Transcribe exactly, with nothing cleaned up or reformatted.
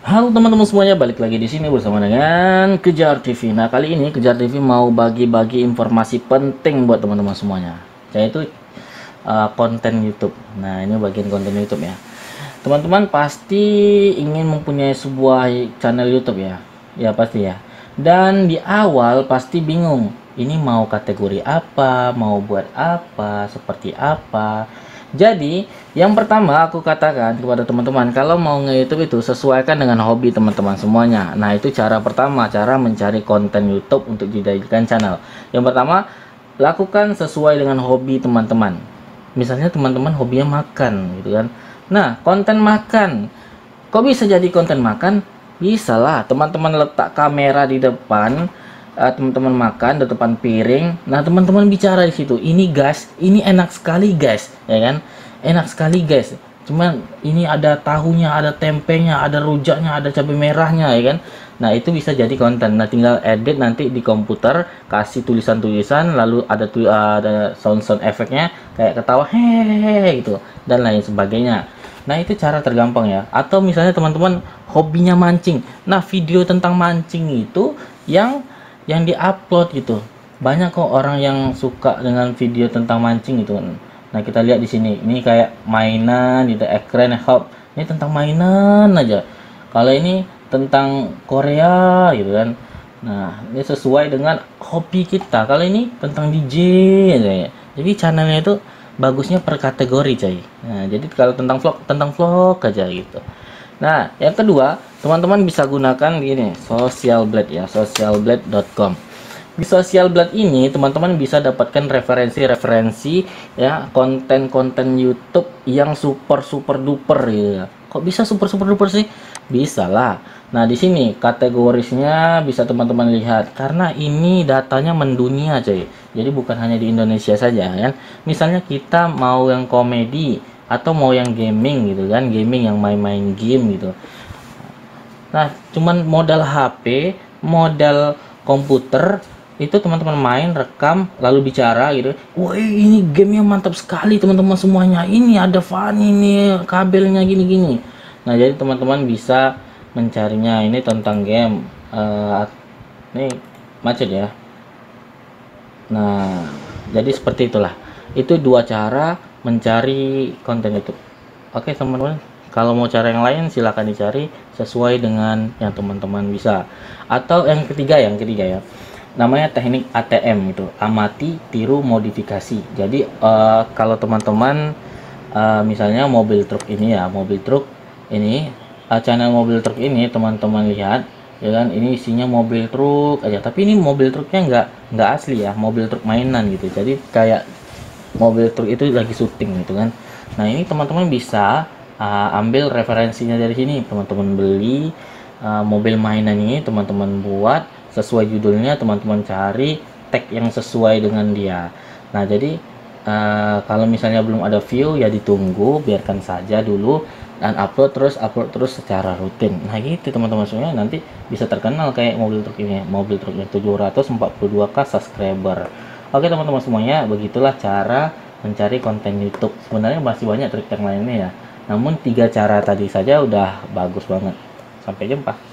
Halo teman-teman semuanya, balik lagi di sini bersama dengan Kejar T V. Nah, kali ini Kejar T V mau bagi-bagi informasi penting buat teman-teman semuanya, yaitu uh, konten YouTube. Nah, ini bagian konten YouTube ya. Teman-teman pasti ingin mempunyai sebuah channel YouTube ya. Ya pasti ya. Dan di awal pasti bingung, ini mau kategori apa, mau buat apa, seperti apa. Jadi, yang pertama aku katakan kepada teman-teman, kalau mau nge-YouTube itu sesuaikan dengan hobi teman-teman semuanya. Nah, itu cara pertama, cara mencari konten YouTube untuk dijadikan channel. Yang pertama, lakukan sesuai dengan hobi teman-teman. Misalnya teman-teman hobinya makan gitu kan. Nah, konten makan. Kok bisa jadi konten makan? Bisa lah, teman-teman letak kamera di depan, uh, teman-teman makan di depan piring. Nah, teman-teman bicara di situ. Ini guys, ini enak sekali guys, ya kan? Enak sekali guys. Cuman ini ada tahunya, ada tempenya, ada rujaknya, ada cabai merahnya, ya kan? Nah, itu bisa jadi konten. Nah, tinggal edit nanti di komputer, kasih tulisan-tulisan, lalu ada tu uh, ada sound-sound efeknya kayak ketawa hehehe gitu dan lain sebagainya. Nah, itu cara tergampang ya. Atau misalnya teman-teman hobinya mancing. Nah, video tentang mancing itu yang yang diupload gitu. Banyak kok orang yang suka dengan video tentang mancing itu. Nah, kita lihat di sini. Ini kayak mainan gitu, ekran hop. Ini tentang mainan aja. Kalau ini tentang Korea gitu kan. Nah, ini sesuai dengan hobi kita. Kalau ini tentang D J aja ya. Jadi channelnya itu bagusnya per kategori coy. Nah, jadi kalau tentang vlog, tentang vlog aja gitu. Nah, yang kedua, teman-teman bisa gunakan gini, Socialblade ya, socialblade dot com. Di Socialblade ini teman-teman bisa dapatkan referensi-referensi ya, konten-konten YouTube yang super super duper ya. Kok bisa super super duper sih? Bisa lah. Nah, di sini kategorisnya bisa teman-teman lihat karena ini datanya mendunia coy. Jadi bukan hanya di Indonesia saja kan. Misalnya kita mau yang komedi atau mau yang gaming gitu kan, gaming yang main-main game gitu. Nah, cuman modal H P, modal komputer itu teman-teman main, rekam, lalu bicara gitu. Wah, ini gamenya mantap sekali teman-teman semuanya. Ini ada fan ini, kabelnya gini-gini. Nah, jadi teman-teman bisa mencarinya. Ini tentang game. Uh, ini macet ya. Nah, jadi seperti itulah. Itu dua cara mencari konten YouTube. Oke, teman-teman. Kalau mau cara yang lain silahkan dicari sesuai dengan yang teman-teman bisa. Atau yang ketiga, yang ketiga ya. Namanya teknik A T M itu, amati, tiru, modifikasi. Jadi uh, kalau teman-teman uh, misalnya mobil truk ini ya, mobil truk ini, uh, channel mobil truk ini teman-teman lihat ya kan, ini isinya mobil truk aja, tapi ini mobil truknya nggak nggak asli ya, mobil truk mainan gitu. Jadi kayak mobil truk itu lagi syuting gitu kan. Nah, ini teman-teman bisa uh, ambil referensinya dari sini. Teman-teman beli uh, mobil mainan ini, teman-teman buat sesuai judulnya, teman-teman cari tag yang sesuai dengan dia. Nah, jadi uh, kalau misalnya belum ada view ya ditunggu, biarkan saja dulu, dan upload terus upload terus secara rutin. Nah, gitu teman-teman semuanya, nanti bisa terkenal kayak mobil truk ini, mobil truknya tujuh ratus empat puluh dua k subscriber. Oke teman-teman semuanya, begitulah cara mencari konten YouTube. Sebenarnya masih banyak trik yang lainnya ya, namun tiga cara tadi saja udah bagus banget. Sampai jumpa.